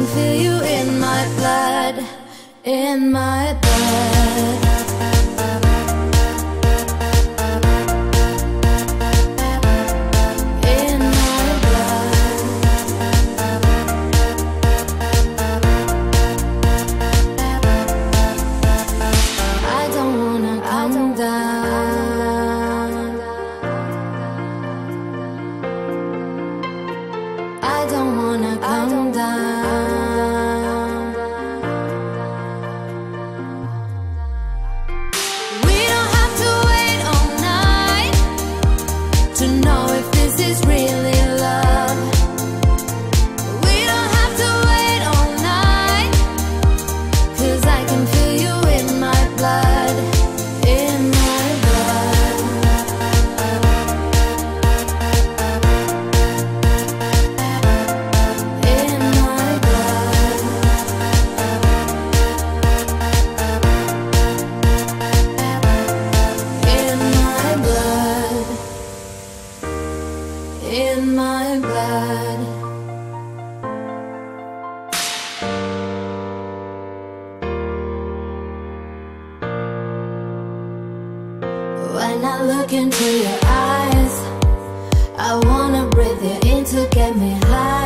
feel you in my blood, in my blood. In my blood. When I look into your eyes, I wanna breathe you in to get me high.